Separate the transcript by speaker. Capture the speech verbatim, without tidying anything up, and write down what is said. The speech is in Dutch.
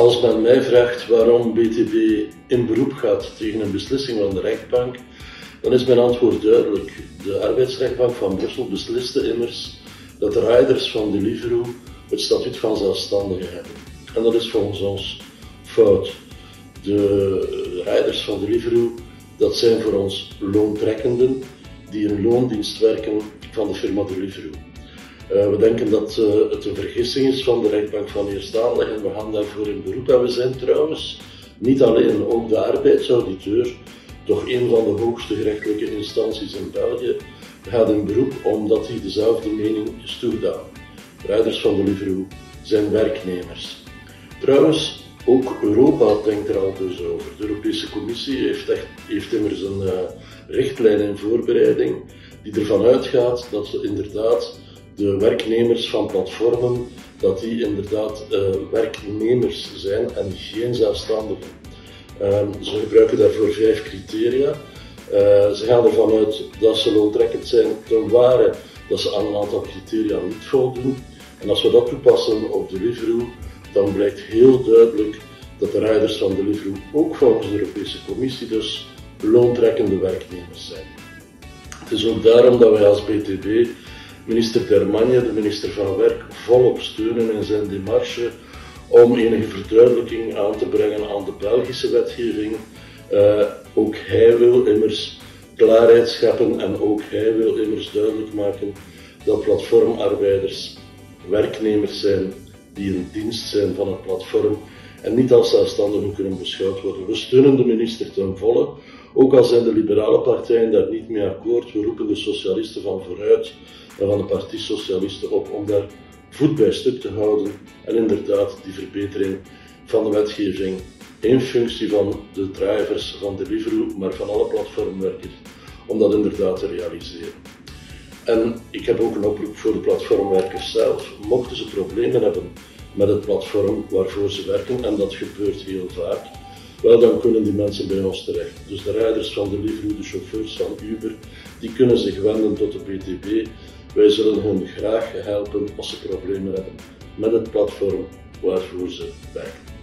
Speaker 1: Als men mij vraagt waarom B T B in beroep gaat tegen een beslissing van de rechtbank, dan is mijn antwoord duidelijk. De arbeidsrechtbank van Brussel besliste immers dat de rijders van Deliveroo het statuut van zelfstandigen hebben. En dat is volgens ons fout. De rijders van Deliveroo, dat zijn voor ons loontrekkenden die in loondienst werken van de firma Deliveroo. Uh, we denken dat uh, het een vergissing is van de rechtbank van eerste aanleg en we gaan daarvoor in beroep. En we zijn trouwens niet alleen, ook de arbeidsauditeur, toch een van de hoogste gerechtelijke instanties in België, gaat in beroep omdat hij dezelfde mening is toegedaan. Rijders van Deliveroo zijn werknemers. Trouwens, ook Europa denkt er al dus over. De Europese Commissie heeft, echt, heeft immers een uh, richtlijn in voorbereiding die ervan uitgaat dat ze inderdaad de werknemers van platformen, dat die inderdaad uh, werknemers zijn en geen zelfstandigen. Uh, ze gebruiken daarvoor vijf criteria. Uh, ze gaan ervan uit dat ze loontrekkend zijn ten ware dat ze aan een aantal criteria niet voldoen. En als we dat toepassen op Deliveroo, dan blijkt heel duidelijk dat de rijders van Deliveroo ook volgens de Europese Commissie dus loontrekkende werknemers zijn. Het is ook daarom dat wij als B T B minister Dermagne, de minister van Werk, volop steunen in zijn démarche om enige verduidelijking aan te brengen aan de Belgische wetgeving. Uh, ook hij wil immers klaarheid scheppen en ook hij wil immers duidelijk maken dat platformarbeiders werknemers zijn die in dienst zijn van het platform en niet als zelfstandigen kunnen beschouwd worden. We steunen de minister ten volle, ook al zijn de liberale partijen daar niet mee akkoord. We roepen de socialisten van Vooruit en van de Parti Socialisten op om daar voet bij stuk te houden en inderdaad die verbetering van de wetgeving in functie van de drivers van Deliveroo, maar van alle platformwerkers, om dat inderdaad te realiseren. En ik heb ook een oproep voor de platformwerkers zelf. Mochten ze problemen hebben met het platform waarvoor ze werken, en dat gebeurt heel vaak, wel, dan kunnen die mensen bij ons terecht. Dus de rijders van Deliveroo, de chauffeurs van Uber, die kunnen zich wenden tot de B T B. Wij zullen hen graag helpen als ze problemen hebben met het platform waarvoor ze werken.